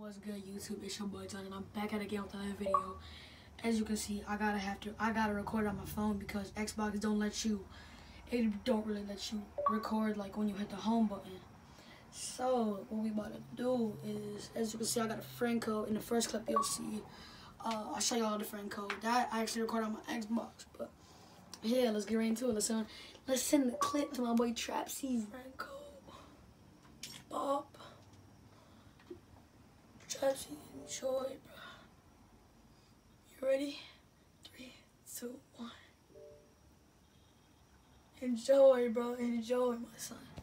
What's good, YouTube? It's your boy John, and I'm back at it again with another video. As you can see, I gotta record on my phone because Xbox don't let you. It don't really let you record like when you hit the home button. So what we about to do is, as you can see, I got a friend code. In the first clip you'll see, I'll show y'all the friend code that I actually record on my Xbox. But yeah, let's get right into it. Let's send the clip to my boy Trapsy. Friend code. Bob. Trapsy, enjoy, bro. You ready? 3, 2, 1. Enjoy, bro. Enjoy, my son.